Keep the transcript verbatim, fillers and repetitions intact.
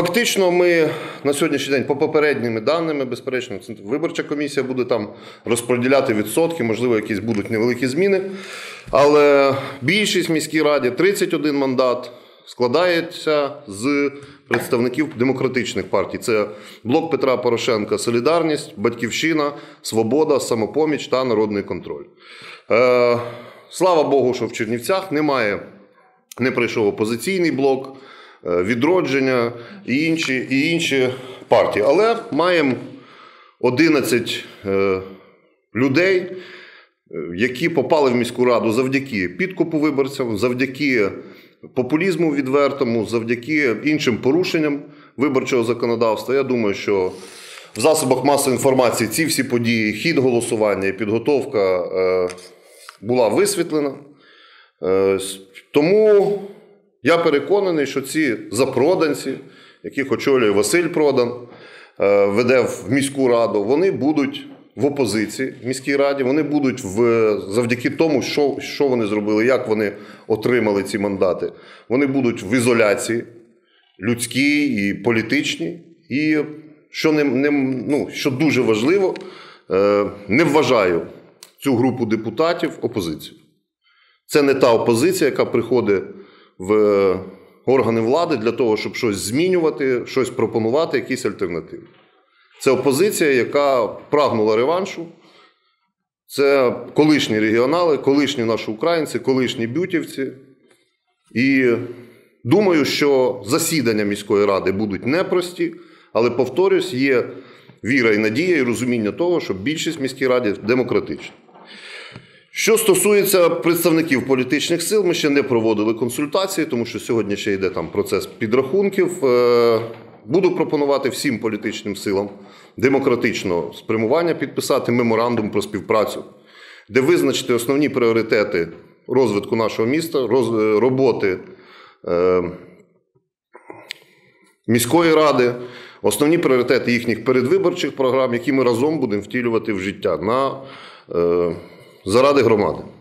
Фактично ми на сьогоднішній день, по попередніми даними, безперечно, виборча комісія буде там розподіляти відсотки, можливо, якісь будуть невеликі зміни, але більшість в міській раді, тридцять один мандат, складається з представників демократичних партій. Це Блок Петра Порошенка, Солідарність, Батьківщина, Свобода, Самопоміч та Народний контроль. Е, слава Богу, що в Чернівцях немає, не прийшов опозиційний блок, Відродження і інші, і інші партії. Але маємо одинадцять е, людей, які попали в міську раду завдяки підкупу виборцям, завдяки популізму відвертому, завдяки іншим порушенням виборчого законодавства. Я думаю, що в засобах масової інформації ці всі події, хід голосування і підготовка е, була висвітлена. Е, тому я переконаний, що ці запроданці, яких очолює Василь Продан, веде в міську раду, вони будуть в опозиції в міській раді, вони будуть в, завдяки тому, що, що вони зробили, як вони отримали ці мандати. Вони будуть в ізоляції людській і політичній. І, що, не, не, ну, що дуже важливо, не вважаю цю групу депутатів опозицією. Це не та опозиція, яка приходить в органи влади для того, щоб щось змінювати, щось пропонувати, якісь альтернативи. Це опозиція, яка прагнула реваншу. Це колишні регіонали, колишні наші українці, колишні бютівці. І думаю, що засідання міської ради будуть непрості, але, повторюсь, є віра і надія, і розуміння того, що більшість в міській раді демократична. Що стосується представників політичних сил, ми ще не проводили консультації, тому що сьогодні ще йде там процес підрахунків. Буду пропонувати всім політичним силам демократичного спрямування підписати меморандум про співпрацю, де визначити основні пріоритети розвитку нашого міста, роботи міської ради, основні пріоритети їхніх передвиборчих програм, які ми разом будемо втілювати в життя на заради громади.